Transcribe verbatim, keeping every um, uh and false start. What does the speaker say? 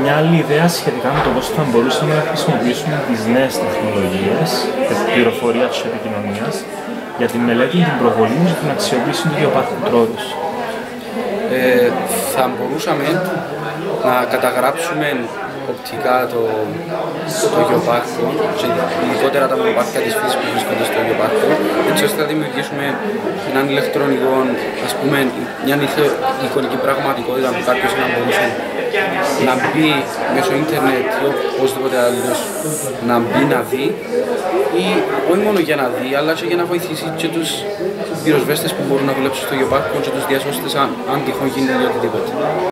Μια άλλη ιδέα σχετικά με το πώς θα μπορούσαμε να χρησιμοποιήσουμε τις νέες τεχνολογίες και την πληροφορία της επικοινωνίας για τη μελέτη, την προβολή και την αξιοποίηση του γεωπάρχου Τρόδος. Ε, θα μπορούσαμε να καταγράψουμε οπτικά το, το γεωπάρχο και ειδικότερα τα μονοπάτια της φύσης που βρίσκονται στο γεωπάρχο, έτσι ώστε να δημιουργήσουμε έναν ηλεκτρονικό, ας πούμε, μια εικονική πραγματικότητα που κάποιος να μπορούσε να μπει μέσω ίντερνετ ή οπωσδήποτε άλλος να μπει να δει, ή όχι μόνο για να δει, αλλά και για να βοηθήσει και τους πυροσβέστες που μπορούν να δουλέψουν στο γεωπάρχο και τους διασώστες αν, αν τυχόν γίνει οτιδήποτε.